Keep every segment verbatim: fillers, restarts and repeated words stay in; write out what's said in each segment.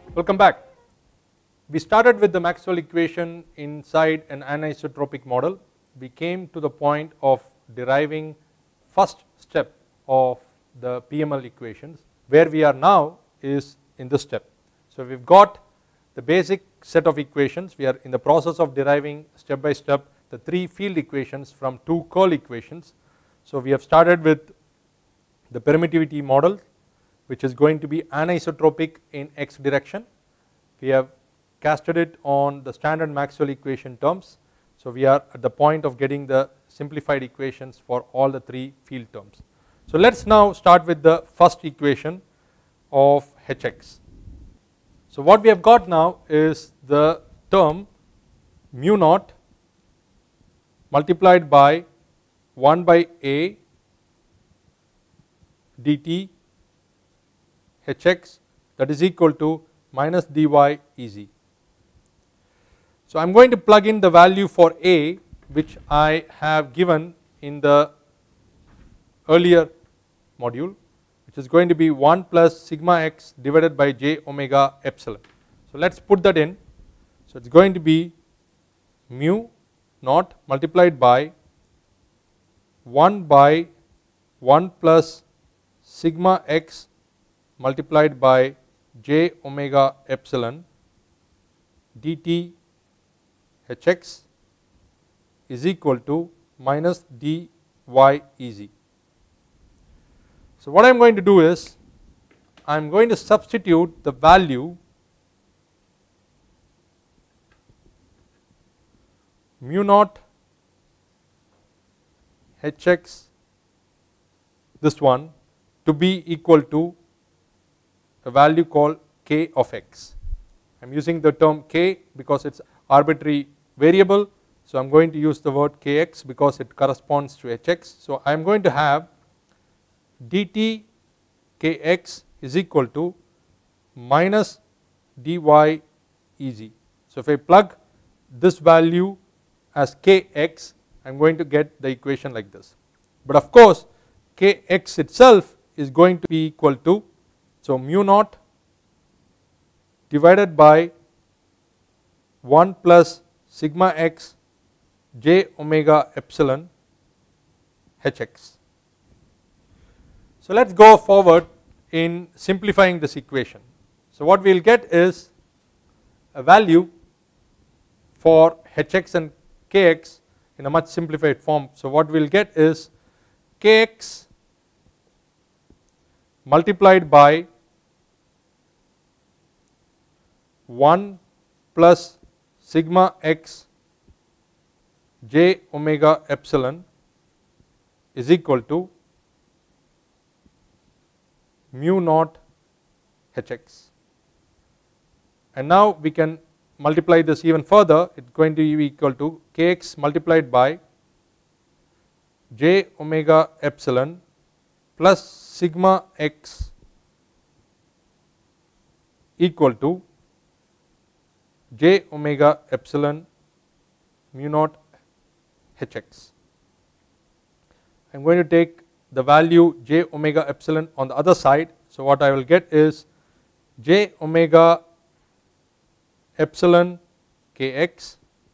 Welcome back. We started with the Maxwell equation inside an anisotropic model. We came to the point of deriving first step of the P M L equations. Where we are now is in this step. So we've got the basic set of equations. We are in the process of deriving step by step the three field equations from two curl equations. So we have started with the permittivity model, which is going to be anisotropic in x direction. We have casted it on the standard Maxwell equation terms. So we are at the point of getting the simplified equations for all the three field terms. So let's now start with the first equation of Hx. So what we have got now is the term mu naught multiplied by one by a dt Hx, that is equal to minus dy Ez. So I am going to plug in the value for a, which I have given in the earlier module, which is going to be one plus sigma x divided by j omega epsilon. So let us put that in. So it is going to be mu naught multiplied by one by one plus sigma x multiplied by j omega epsilon dt Hx is equal to minus dy Ez. So what I am going to do is I am going to substitute the value mu naught Hx, this one, to be equal to a value called k of x. I am using the term k because it is arbitrary variable. So I am going to use the word kx because it corresponds to Hx. So I am going to have dt kx is equal to minus dy Ez. So if I plug this value as kx, I am going to get the equation like this. But of course kx itself is going to be equal to, so mu naught divided by one plus sigma x j omega epsilon Hx. So let us go forward in simplifying this equation. So what we will get is a value for Hx and Kx in a much simplified form. So what we will get is Kx multiplied by one plus sigma x j omega epsilon is equal to mu naught Hx. And now we can multiply this even further. It is going to be equal to kx multiplied by j omega epsilon plus sigma x equal to j omega epsilon mu naught Hx. I am going to take the value j omega epsilon on the other side. So what I will get is j omega epsilon kx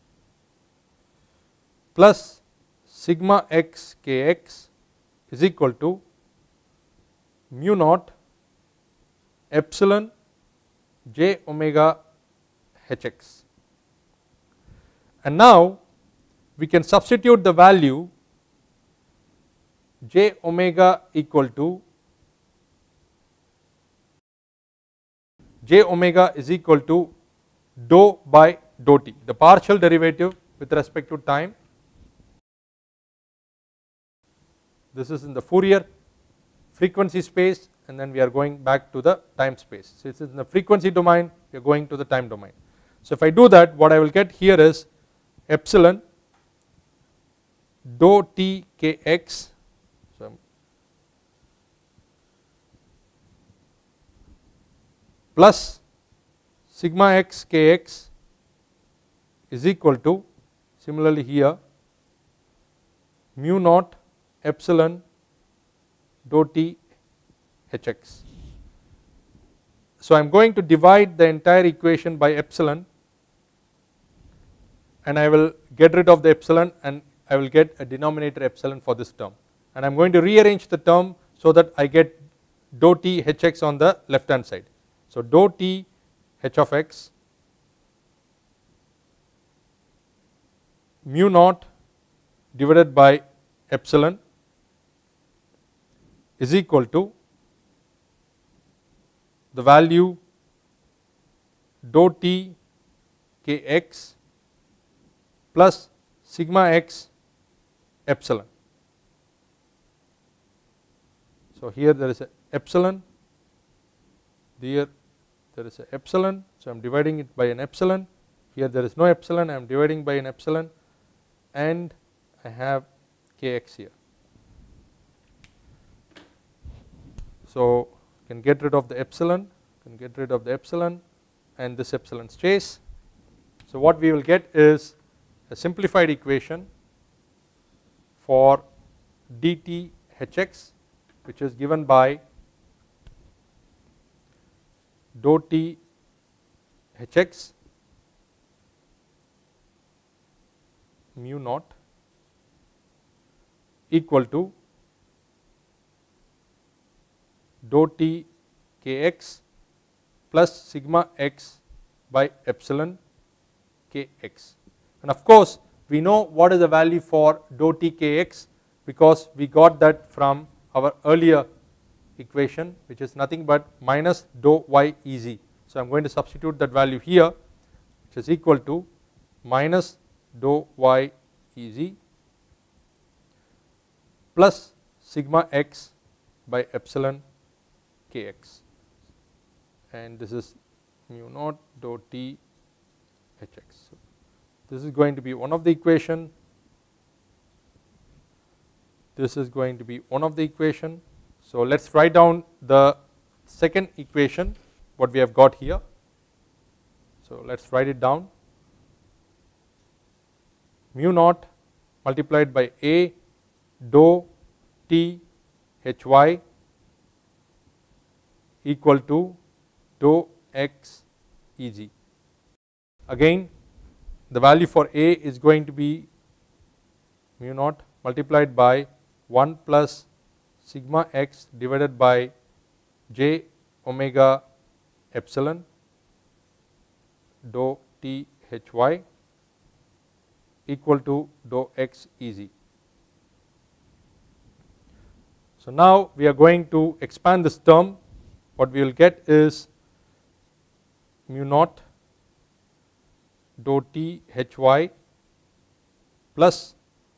plus sigma x kx is equal to mu naught epsilon j omega Hx. And now we can substitute the value j omega equal to j omega is equal to dou by dou t, the partial derivative with respect to time. This is in the Fourier frequency space, and then we are going back to the time space. So it is in the frequency domain, we are going to the time domain. So if I do that, what I will get here is epsilon dou t kx, so plus sigma x kx is equal to, similarly here, mu naught epsilon dou t Hx. So I am going to divide the entire equation by epsilon, and I will get rid of the epsilon and I will get a denominator epsilon for this term, and I am going to rearrange the term so that I get dou t hx on the left hand side. So dou t h of x mu naught divided by epsilon is equal to the value dou t kx plus sigma x epsilon. So here there is a epsilon, here there is a epsilon, so I am dividing it by an epsilon. Here there is no epsilon, I am dividing by an epsilon, and I have kx here. So can get rid of the epsilon, can get rid of the epsilon, and this epsilon stays. So what we will get is a simplified equation for dt hx, which is given by dou t hx mu naught equal to dou t kx plus sigma x by epsilon kx. And of course we know what is the value for dou t kx, because we got that from our earlier equation, which is nothing but minus dou y ez. So I am going to substitute that value here, which is equal to minus dou y ez plus sigma x by epsilon kx, and this is mu naught dou t hx. So this is going to be one of the equation, this is going to be one of the equation. So let us write down the second equation what we have got here. So let us write it down. Mu naught multiplied by a dou t hy equal to dou x ez. Again the value for a is going to be mu naught multiplied by one plus sigma x divided by j omega epsilon dou t hy equal to dou x ez. So now we are going to expand this term. What we will get is mu naught dou t hy plus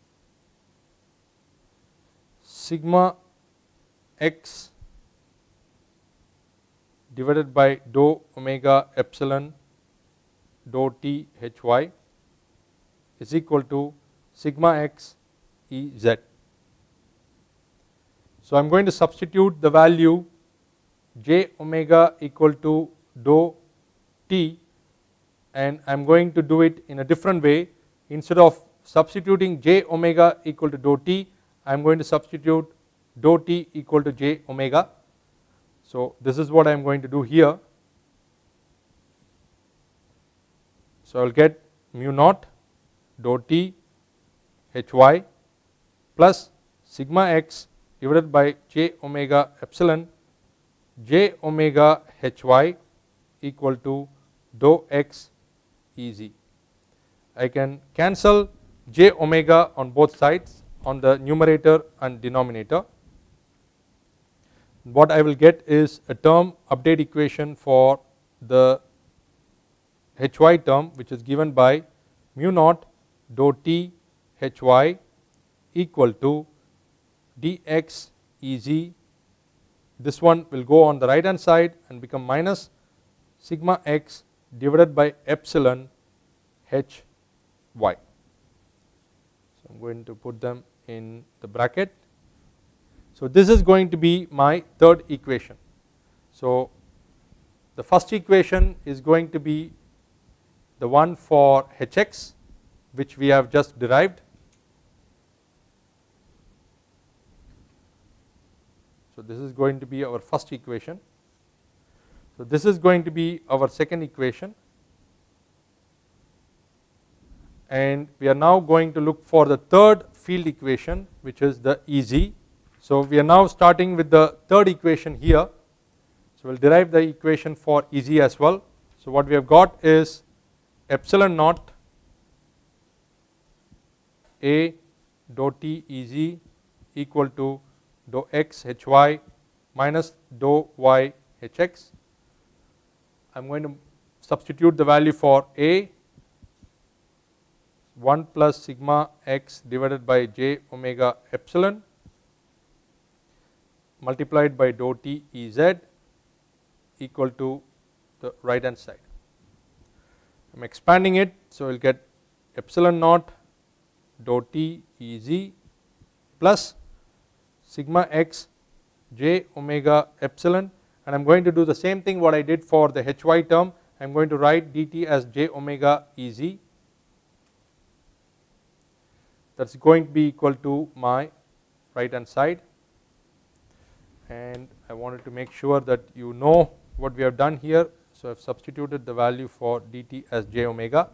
sigma x divided by dou omega epsilon dou t hy is equal to sigma x Ez. So I am going to substitute the value j omega equal to dou t, and I am going to do it in a different way. Instead of substituting j omega equal to dou t, I am going to substitute dou t equal to j omega. So this is what I am going to do here. So I will get mu naught dou t hy plus sigma x divided by j omega epsilon j omega hy equal to dou x ez. I can cancel j omega on both sides, on the numerator and denominator. What I will get is a term update equation for the hy term, which is given by mu naught dou t hy equal to dx ez. This one will go on the right hand side and become minus sigma x divided by epsilon hy. So I am going to put them in the bracket. So this is going to be my third equation. So the first equation is going to be the one for hx, which we have just derived. So this is going to be our first equation. So this is going to be our second equation, and we are now going to look for the third field equation, which is the E Z. So we are now starting with the third equation here. So we will derive the equation for E Z as well. So what we have got is epsilon naught A dou T E Z equal to dou x H y minus dou y H x. I am going to substitute the value for A, one plus sigma x divided by j omega epsilon multiplied by dou T E Z equal to the right hand side. I am expanding it, so we will get epsilon naught dou T E Z plus sigma x j omega epsilon, and I am going to do the same thing what I did for the H y term. I am going to write dt as j omega E Z, that is going to be equal to my right hand side, and I wanted to make sure that you know what we have done here. So I have substituted the value for dt as j omega,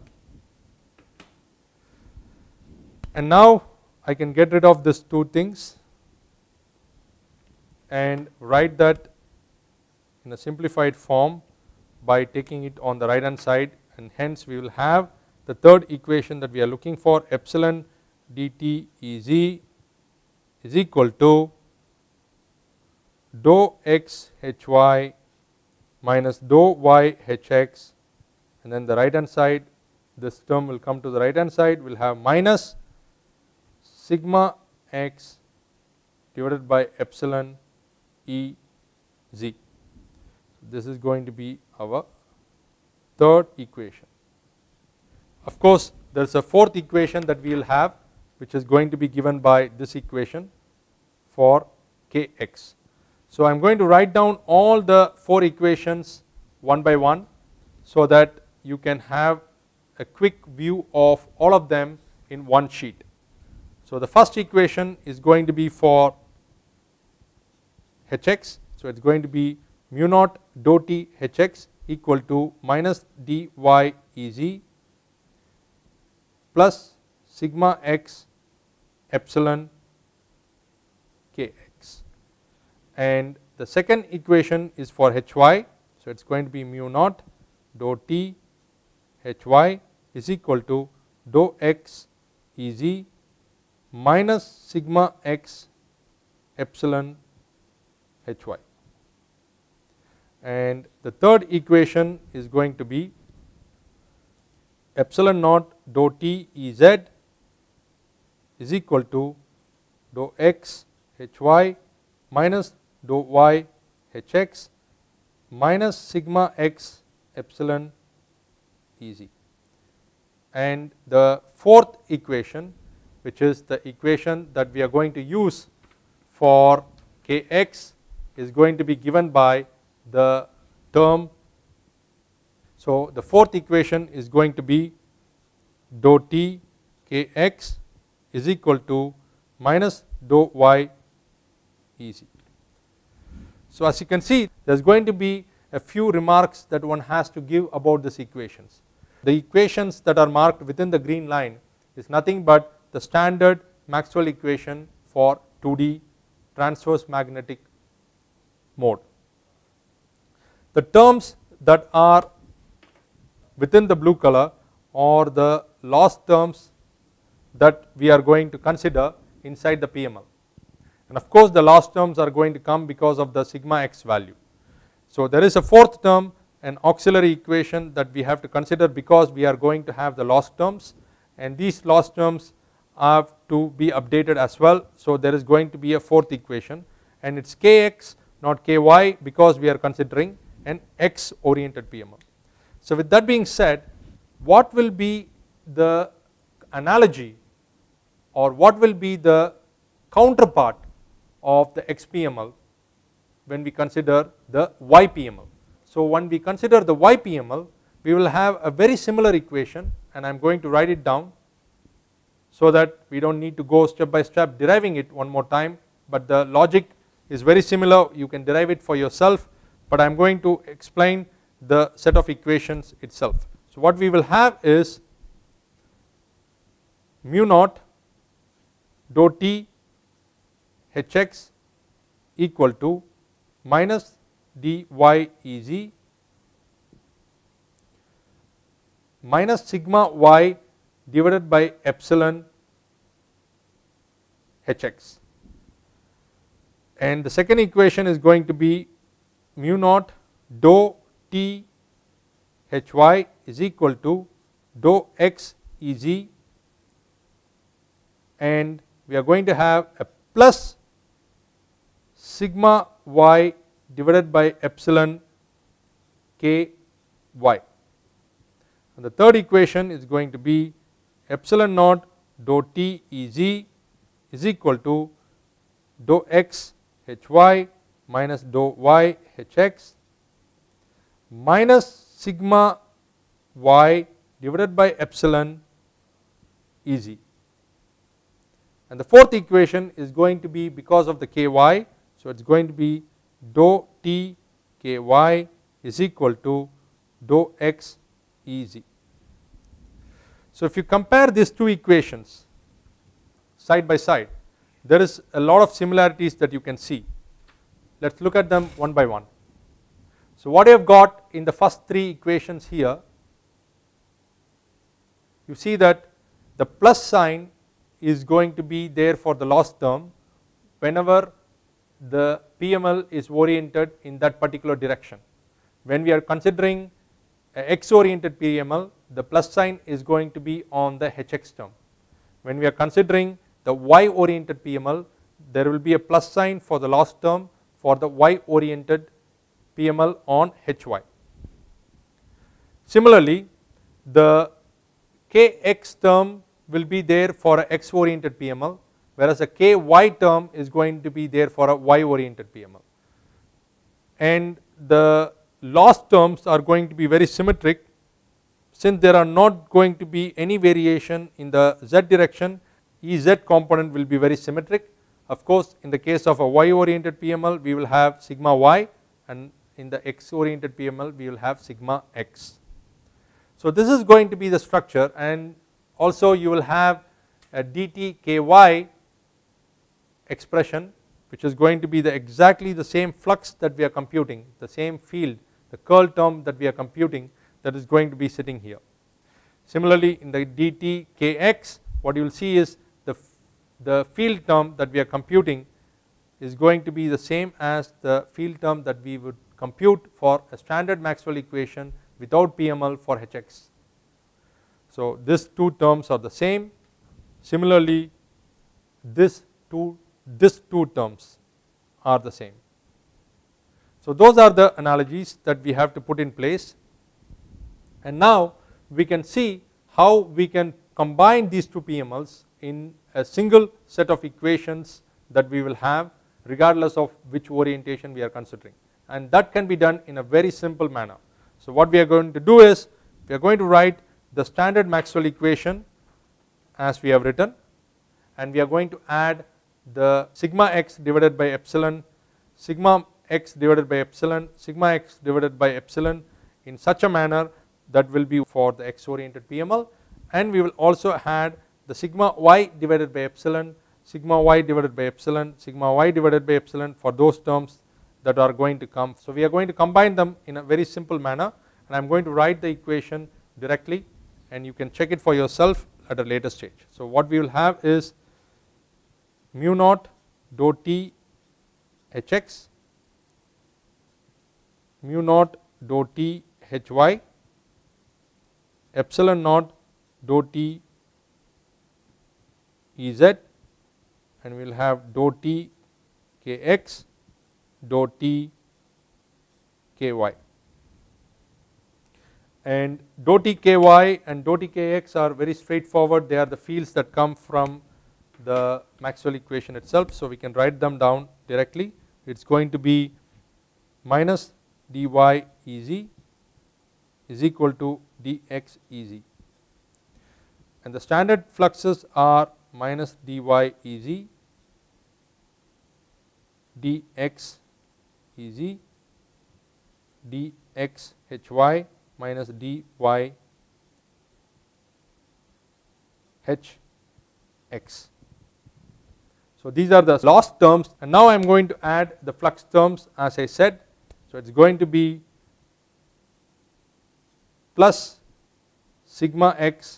and now I can get rid of these two things and write that in a simplified form by taking it on the right hand side, and hence we will have the third equation that we are looking for, epsilon dt E Z is equal to dou x H y minus dou y H x, and then the right hand side, this term will come to the right hand side, we will have minus sigma x divided by epsilon E Z. This is going to be our third equation. Of course, there is a fourth equation that we will have, which is going to be given by this equation for Kx. So I am going to write down all the four equations one by one, so that you can have a quick view of all of them in one sheet. So the first equation is going to be for Hx, so it is going to be mu naught dou T Hx equal to minus dy E Z plus sigma x epsilon Kx, and the second equation is for Hy, so it is going to be mu naught dou T Hy is equal to dou x E Z minus sigma x epsilon Hy, and the third equation is going to be epsilon naught dou T E Z is equal to dou x Hy minus dou y Hx minus sigma x epsilon E Z, and the fourth equation, which is the equation that we are going to use for Kx, is going to be given by the term. So the fourth equation is going to be dou T Kx is equal to minus dou y E Z. So as you can see, there is going to be a few remarks that one has to give about these equations. The equations that are marked within the green line is nothing but the standard Maxwell equation for two D transverse magnetic mode. The terms that are within the blue color are the loss terms that we are going to consider inside the P M L, and of course the loss terms are going to come because of the sigma x value. So there is a fourth term, an auxiliary equation that we have to consider because we are going to have the loss terms, and these loss terms have to be updated as well. So there is going to be a fourth equation, and it is Kx not Ky, because we are considering an x oriented P M L. So with that being said, what will be the analogy, or what will be the counterpart of the X P M L when we consider the Y P M L? So when we consider the Y P M L, we will have a very similar equation, and I am going to write it down so that we do not need to go step by step deriving it one more time, but the logic is very similar. You can derive it for yourself but I am going to explain the set of equations itself. So what we will have is mu naught dou t hx equal to minus dy Ez minus sigma y divided by epsilon hx, and the second equation is going to be mu naught dou t hy is equal to dou x Ez, and we are going to have a plus sigma y divided by epsilon ky, and the third equation is going to be epsilon naught dou t Ez is equal to dou x hy minus dou y hx minus sigma y divided by epsilon Ez, and the fourth equation is going to be because of the ky, so it is going to be dou t ky is equal to dou x Ez. So if you compare these two equations side by side, there is a lot of similarities that you can see. Let us look at them one by one. So what you have got in the first three equations here, you see that the plus sign is going to be there for the loss term whenever the P M L is oriented in that particular direction. When we are considering x oriented P M L, the plus sign is going to be on the hx term. When we are considering the y oriented P M L, there will be a plus sign for the loss term for the y oriented P M L on hy. Similarly, the kx term will be there for a x oriented P M L, whereas a ky term is going to be there for a y oriented P M L, and the loss terms are going to be very symmetric. Since there are not going to be any variation in the z direction, Ez component will be very symmetric. Of course, in the case of a y oriented P M L, we will have sigma y, and in the x oriented P M L we will have sigma x. So this is going to be the structure, and also you will have a dt ky expression, which is going to be the exactly the same flux that we are computing, the same field, the curl term that we are computing, that is going to be sitting here. Similarly, in the dt kx, what you will see is the, the field term that we are computing is going to be the same as the field term that we would compute for a standard Maxwell equation without P M L for hx. So these two terms are the same. Similarly, this two these two terms are the same. So those are the analogies that we have to put in place, and now we can see how we can combine these two P M Ls in a single set of equations that we will have regardless of which orientation we are considering, and that can be done in a very simple manner. So what we are going to do is we are going to write the standard Maxwell equation as we have written, and we are going to add the sigma x divided by epsilon, sigma x divided by epsilon, sigma x divided by epsilon in such a manner that will be for the x oriented P M L, and we will also add the sigma y divided by epsilon, sigma y divided by epsilon, sigma y divided by epsilon for those terms that are going to come. So we are going to combine them in a very simple manner, and I am going to write the equation directly, and you can check it for yourself at a later stage. So what we will have is mu naught dou t hx, mu naught dou t hy, epsilon naught dou t Ez, and we will have dou t kx, dou t ky, and dou t ky and dou t kx are very straightforward. They are the fields that come from the Maxwell equation itself, so we can write them down directly. It is going to be minus dy Ez is equal to dx Ez, and the standard fluxes are minus dy Ez, dx Ez, dx hy minus dy hx. So these are the loss terms, and now I am going to add the flux terms as I said. So it is going to be plus sigma x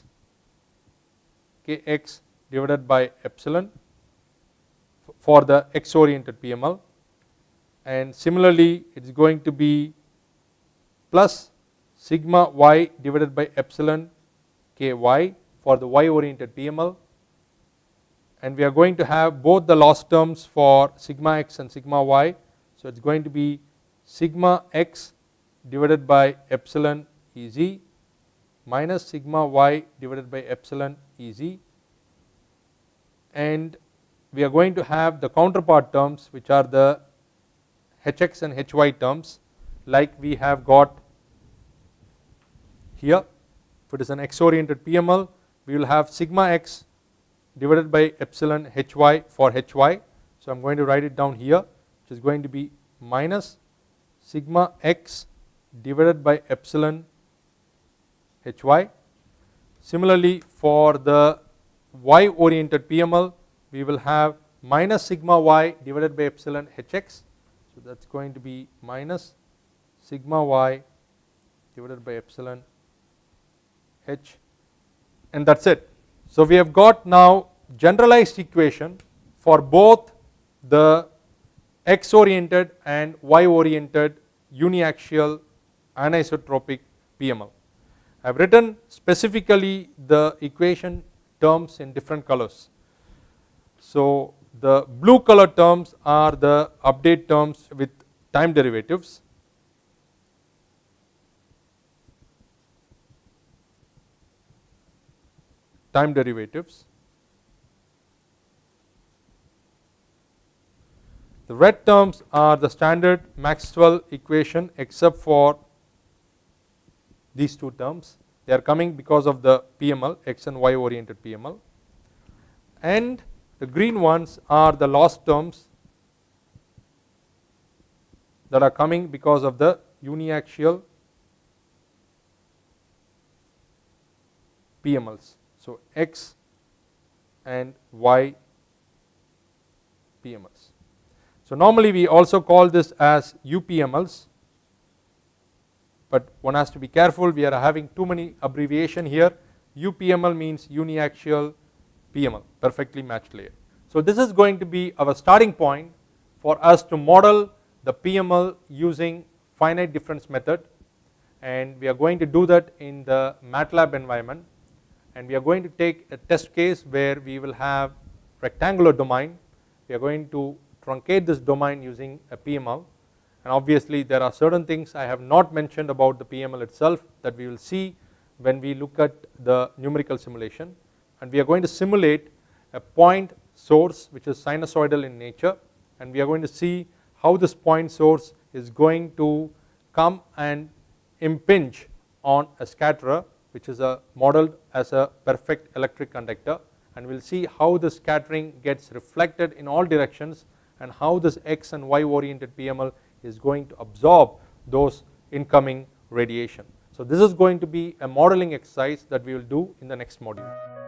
kx divided by epsilon for the x oriented P M L, and similarly it is going to be plus sigma y divided by epsilon ky for the y oriented P M L, and we are going to have both the loss terms for sigma x and sigma y. So it is going to be sigma x divided by epsilon Ez minus sigma y divided by epsilon Ez, and we are going to have the counterpart terms which are the hx and hy terms, like we have got here. If it is an x oriented P M L, we will have sigma x divided by epsilon hy for hy. So I am going to write it down here, which is going to be minus sigma x divided by epsilon hy. Similarly for the y oriented P M L, we will have minus sigma y divided by epsilon hx. So that is going to be minus sigma y divided by epsilon h, and that is it. So we have got now generalized equation for both the x oriented and y oriented uniaxial anisotropic P M L. I have written specifically the equation terms in different colors. So the blue color terms are the update terms with time derivatives. Time derivatives. The red terms are the standard Maxwell equation except for these two terms. They are coming because of the P M L, x and y oriented P M L, and the green ones are the loss terms that are coming because of the uniaxial P M Ls. So x and y P M Ls. So normally we also call this as U P M Ls, but one has to be careful, we are having too many abbreviation here. U P M L means uniaxial P M L, perfectly matched layer. So this is going to be our starting point for us to model the P M L using finite difference method, and we are going to do that in the MATLAB environment, and we are going to take a test case where we will have rectangular domain. We are going to truncate this domain using a P M L, and obviously there are certain things I have not mentioned about the P M L itself that we will see when we look at the numerical simulation, and we are going to simulate a point source which is sinusoidal in nature, and we are going to see how this point source is going to come and impinge on a scatterer which is a modeled as a perfect electric conductor, and we will see how the scattering gets reflected in all directions and how this x and y oriented P M L is going to absorb those incoming radiation. So this is going to be a modeling exercise that we will do in the next module.